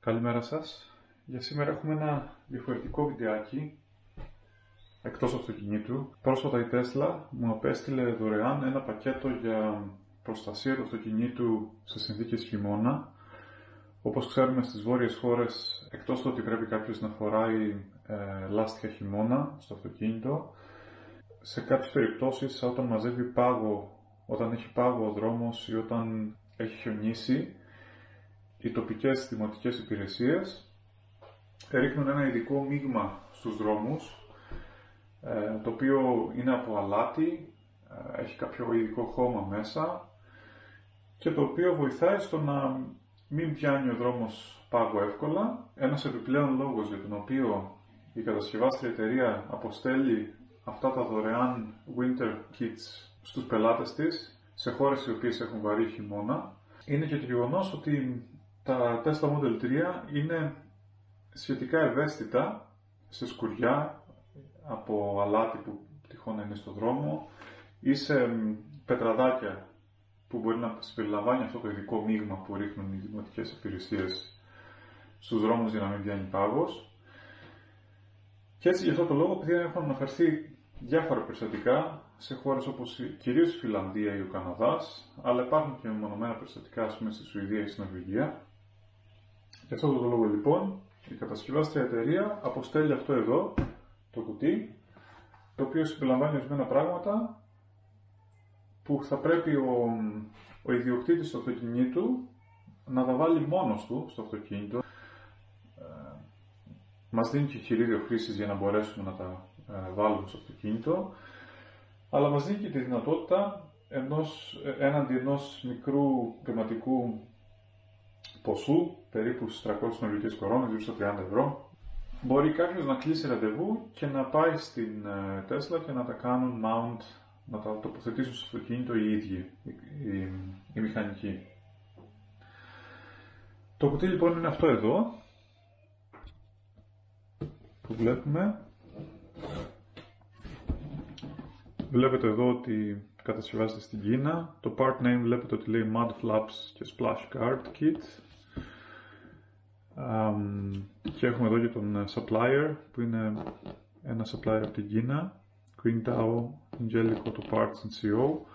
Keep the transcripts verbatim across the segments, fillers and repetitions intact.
Καλημέρα σας. Για σήμερα έχουμε ένα διαφορετικό βιντεάκι εκτός αυτοκινήτου. Πρόσφατα η Tesla μου απέστειλε δωρεάν ένα πακέτο για προστασία του αυτοκινήτου σε συνθήκες χειμώνα. Όπως ξέρουμε, στις βόρειες χώρες, εκτός του ότι πρέπει κάποιος να φοράει ε, λάστιχα χειμώνα στο αυτοκίνητο, σε κάποιες περιπτώσεις όταν μαζεύει πάγο, όταν έχει πάγο ο δρόμος ή όταν έχει χιονίσει, οι τοπικές δημοτικές υπηρεσίες ρίχνουν ένα ειδικό μείγμα στους δρόμους, το οποίο είναι από αλάτι, έχει κάποιο ειδικό χώμα μέσα και το οποίο βοηθάει στο να μην πιάνει ο δρόμος πάγο εύκολα. Ένας επιπλέον λόγος για τον οποίο η κατασκευάστρια εταιρεία αποστέλει αυτά τα δωρεάν winter kits στους πελάτες της σε χώρες οι οποίες έχουν βαρύ χειμώνα είναι και το γεγονός ότι τα Tesla Model τρία είναι σχετικά ευαίσθητα σε σκουριά από αλάτι που τυχόν είναι στο δρόμο ή σε πετραδάκια που μπορεί να συμπεριλαμβάνει αυτό το ειδικό μείγμα που ρίχνουν οι δημοτικές υπηρεσίες στους δρόμους για να μην βγαίνει πάγος. Και έτσι, για αυτό το λόγο, επειδή έχουν αναφερθεί διάφορα περιστατικά σε χώρες όπως κυρίως η Φιλανδία ή ο Καναδάς, αλλά υπάρχουν και μονομένα περιστατικά, ας πούμε, στη Σουηδία ή στην Νορβηγία. Γι' αυτό το λόγο, λοιπόν, η κατασκευάστρια εταιρεία αποστέλει αυτό εδώ, το κουτί, το οποίο συμπεριλαμβάνει ορισμένα πράγματα που θα πρέπει ο, ο ιδιοκτήτης του αυτοκινήτου να τα βάλει μόνος του στο αυτοκίνητο. Ε, μας δίνει και χειρίδιο χρήσης για να μπορέσουμε να τα ε, βάλουμε στο αυτοκίνητο, αλλά μας δίνει και τη δυνατότητα ενός, έναντι ενός μικρού χρηματικού ποσού, περίπου στις τριακόσιες νορβηγικές κορώνες, γύρω στα τριάντα ευρώ, μπορεί κάποιος να κλείσει ραντεβού και να πάει στην Tesla και να τα κάνουν mount, να τα τοποθετήσουν στο αυτοκίνητο οι ίδιοι, οι, οι, οι μηχανικοί. Το κουτί λοιπόν είναι αυτό εδώ, που βλέπουμε. Βλέπετε εδώ ότι κατασκευάζεται στην Κίνα. Το part name βλέπετε ότι λέει Mud Flaps και Splash Guard Kit. Um, και έχουμε εδώ και τον supplier, που είναι ένα supplier από την Κίνα, Qingdao Angelico το Parts and σι ο.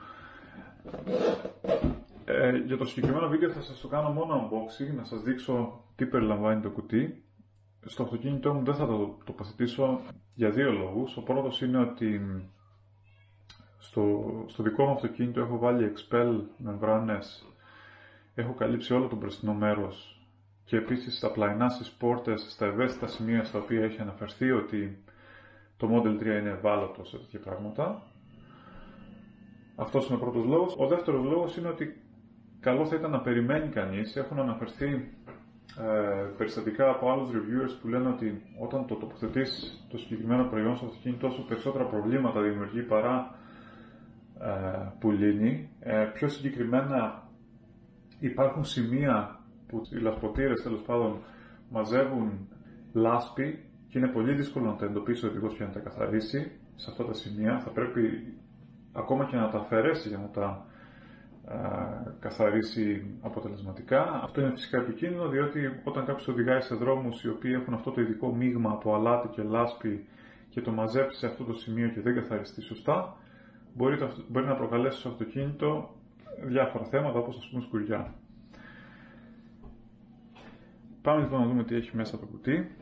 Ε, για το συγκεκριμένο βίντεο θα σας το κάνω μόνο unboxing, να σας δείξω τι περιλαμβάνει το κουτί. Στο αυτοκίνητό μου δεν θα το τοποθετήσω για δύο λόγους. Ο πρώτος είναι ότι στο, στο δικό μου αυτοκίνητο έχω βάλει expel μεμβράνες, έχω καλύψει όλο το μπροστινό μέρος και επίσης στα πλαϊνά, στις πόρτες, στα ευαίσθητα σημεία στα οποία έχει αναφερθεί ότι το Model τρία είναι ευάλωτο σε τέτοια πράγματα. Αυτός είναι ο πρώτος λόγος. Ο δεύτερος λόγος είναι ότι καλό θα ήταν να περιμένει κανείς. Έχουν αναφερθεί ε, περιστατικά από άλλους reviewers που λένε ότι όταν το τοποθετείς το συγκεκριμένο προϊόν στο αυτοκίνητο, τόσο περισσότερα προβλήματα δημιουργεί παρά ε, που λύνει. Ε, πιο συγκεκριμένα υπάρχουν σημεία που οι λασποτήρες, τέλος πάντων, μαζεύουν λάσπη και είναι πολύ δύσκολο να τα εντοπίσει ο οδηγός και να τα καθαρίσει σε αυτά τα σημεία. Θα πρέπει ακόμα και να τα αφαιρέσει για να τα ε, καθαρίσει αποτελεσματικά. Αυτό είναι φυσικά επικίνδυνο, διότι όταν κάποιος οδηγάει σε δρόμους οι οποίοι έχουν αυτό το ειδικό μείγμα από αλάτι και λάσπη και το μαζέψει σε αυτό το σημείο και δεν καθαριστεί σωστά, μπορεί, το, μπορεί να προκαλέσει στο αυτοκίνητο διάφορα θέματα, όπως ας πούμε σκουριά. Πάμε λοιπόν να δούμε τι έχει μέσα το κουτί.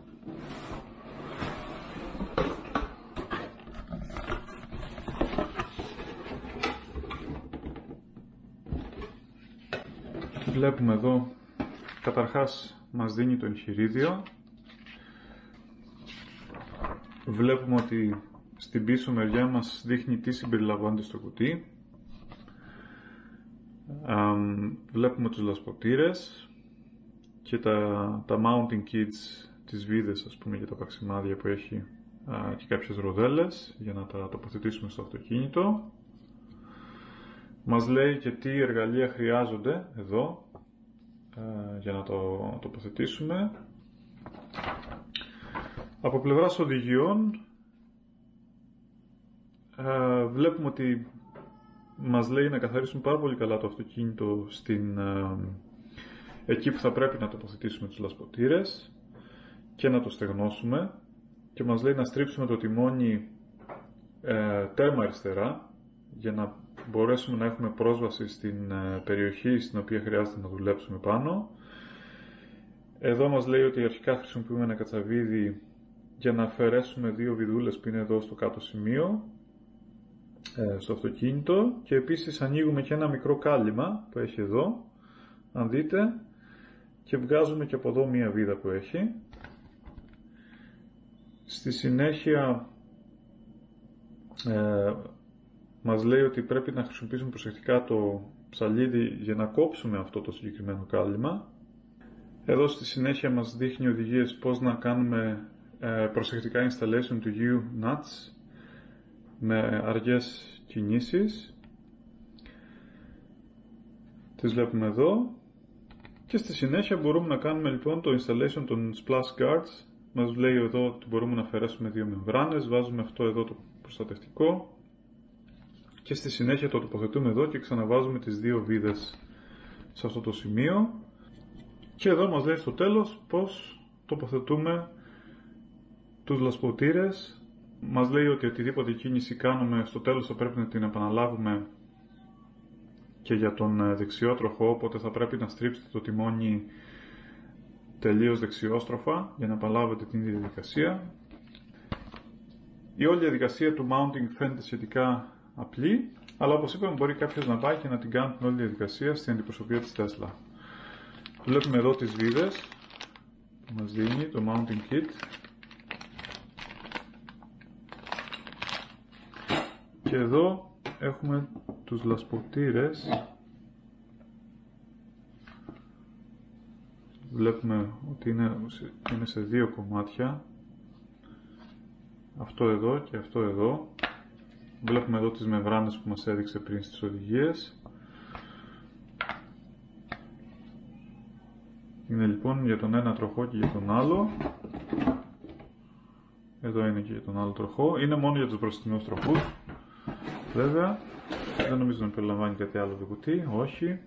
Βλέπουμε εδώ, καταρχάς μας δίνει το εγχειρίδιο. Βλέπουμε ότι στην πίσω μεριά μας δείχνει τι συμπεριλαμβάνεται στο κουτί. Βλέπουμε τους λασποτήρες και τα, τα mounting kits, τις βίδες, ας πούμε, για τα παξιμάδια που έχει α, και κάποιες ροδέλες για να τα τοποθετήσουμε στο αυτοκίνητο. Μας λέει και τι εργαλεία χρειάζονται εδώ α, για να το τοποθετήσουμε. Από πλευράς οδηγιών α, βλέπουμε ότι μας λέει να καθαρίσουμε πάρα πολύ καλά το αυτοκίνητο στην α, εκεί που θα πρέπει να τοποθετήσουμε τους λασποτήρες και να το στεγνώσουμε, και μας λέει να στρίψουμε το τιμόνι ε, τέρμα αριστερά για να μπορέσουμε να έχουμε πρόσβαση στην ε, περιοχή στην οποία χρειάζεται να δουλέψουμε πάνω. Εδώ μας λέει ότι αρχικά χρησιμοποιούμε ένα κατσαβίδι για να αφαιρέσουμε δύο βιδούλες που είναι εδώ στο κάτω σημείο ε, στο αυτοκίνητο, και επίσης ανοίγουμε και ένα μικρό κάλυμα που έχει εδώ, αν δείτε, και βγάζουμε και από εδώ μία βίδα που έχει. Στη συνέχεια ε, μας λέει ότι πρέπει να χρησιμοποιήσουμε προσεκτικά το ψαλίδι για να κόψουμε αυτό το συγκεκριμένο κάλυμα. Εδώ στη συνέχεια μας δείχνει οδηγίες πώς να κάνουμε ε, προσεκτικά installation του U-nuts με αργές κινήσεις. Τις βλέπουμε εδώ. Και στη συνέχεια μπορούμε να κάνουμε λοιπόν το installation των splash guards. Μας λέει εδώ ότι μπορούμε να αφαιρέσουμε δύο μεμβράνες, βάζουμε αυτό εδώ το προστατευτικό και στη συνέχεια το τοποθετούμε εδώ και ξαναβάζουμε τις δύο βίδες σε αυτό το σημείο. Και εδώ μας λέει στο τέλος πώς τοποθετούμε τους λασποτήρες. Μας λέει ότι οτιδήποτε κίνηση κάνουμε στο τέλος θα πρέπει να την επαναλάβουμε και για τον δεξιό τροχό, οπότε θα πρέπει να στρίψετε το τιμόνι τελείως δεξιόστροφα για να επαναλάβετε την ίδια διαδικασία. Η όλη διαδικασία του mounting φαίνεται σχετικά απλή, αλλά όπως είπαμε μπορεί κάποιος να πάει και να την κάνει την όλη διαδικασία στην αντιπροσωπεία της Tesla. Βλέπουμε εδώ τις βίδες που μας δίνει το mounting kit. Και εδώ έχουμε τους λασποτήρες. Βλέπουμε ότι είναι, είναι σε δύο κομμάτια. Αυτό εδώ και αυτό εδώ. Βλέπουμε εδώ τις μεμβράνες που μας έδειξε πριν στις οδηγίες. Είναι λοιπόν για τον ένα τροχό και για τον άλλο. Εδώ είναι και για τον άλλο τροχό. Είναι μόνο για τους μπροστινούς τροχούς. Βέβαια, δεν νομίζω να περιλαμβάνει κάτι άλλο το κουτί. Όχι.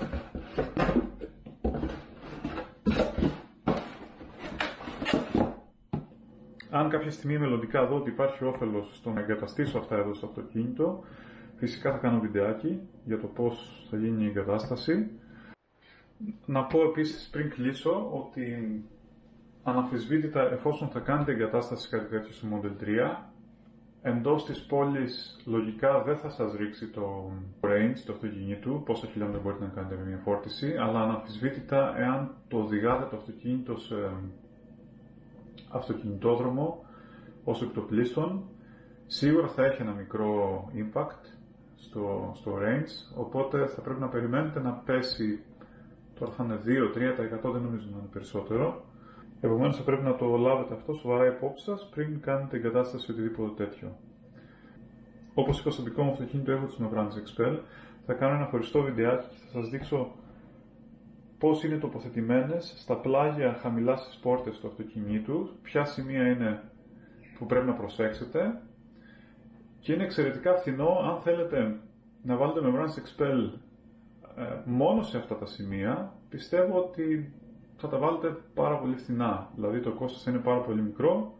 Αν κάποια στιγμή μελλοντικά δω ότι υπάρχει όφελος στο να εγκαταστήσω αυτά εδώ στο αυτοκίνητο, φυσικά θα κάνω βιντεάκι για το πώς θα γίνει η εγκατάσταση. Να πω επίσης πριν κλείσω ότι αναμφισβήτητα εφόσον θα κάνετε εγκατάσταση κάτι τέτοιο στο Model τρία, εντός της πόλης λογικά δεν θα σας ρίξει το range του αυτοκινήτου, πόσα χιλιόμετρα μπορείτε να κάνετε με μια φόρτιση, αλλά αναμφισβήτητα εάν το οδηγάτε το αυτοκίνητο σε αυτοκινητόδρομο ως επιτοπλίστων, σίγουρα θα έχει ένα μικρό impact στο, στο range, οπότε θα πρέπει να περιμένετε να πέσει, τώρα θα είναι δύο με τρία τοις εκατό, δεν νομίζω να είναι περισσότερο. Επομένως θα πρέπει να το λάβετε αυτό σοβαρά υπόψη σας πριν κάνετε εγκατάσταση οτιδήποτε τέτοιο. Όπως είπα, στο δικό μου αυτοκίνητο έχω τις μεμβράνες Expel. Θα κάνω ένα χωριστό βιντεάκι και θα σας δείξω πώς είναι τοποθετημένες στα πλάγια χαμηλά στις πόρτες του αυτοκινήτου, ποια σημεία είναι που πρέπει να προσέξετε, και είναι εξαιρετικά φθηνό αν θέλετε να βάλετε μεμβράνες Expel ε, μόνο σε αυτά τα σημεία. Πιστεύω ότι θα τα βάλετε πάρα πολύ φθηνά, δηλαδή το κόστος είναι πάρα πολύ μικρό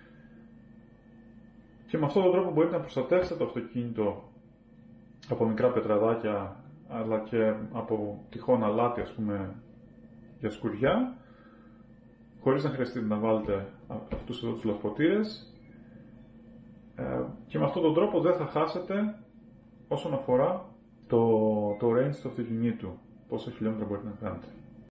και με αυτόν τον τρόπο μπορείτε να προστατεύσετε το αυτοκίνητο από μικρά πετραδάκια αλλά και από τυχόν αλάτι, ας πούμε, για σκουριά, χωρίς να χρειαστείτε να βάλετε αυτούς εδώ τους λασποτήρες, ε, και με αυτόν τον τρόπο δεν θα χάσετε όσον αφορά το, το range του αυτοκινήτου, πόσα χιλιόμετρα μπορείτε να κάνετε.